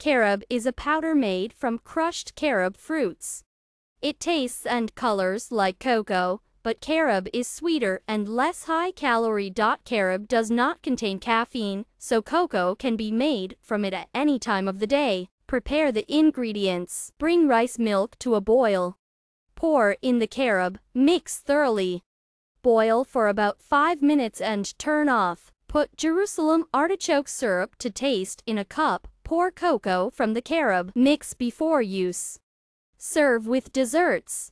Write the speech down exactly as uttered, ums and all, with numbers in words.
Carob is a powder made from crushed carob fruits. It tastes and colors like cocoa, but carob is sweeter and less high-calorie. Carob does not contain caffeine, so cocoa can be made from it at any time of the day. Prepare the ingredients. Bring rice milk to a boil. Pour in the carob, mix thoroughly. Boil for about five minutes and turn off. Put Jerusalem artichoke syrup to taste in a cup. Pour cocoa from the carob. Mix before use. Serve with desserts.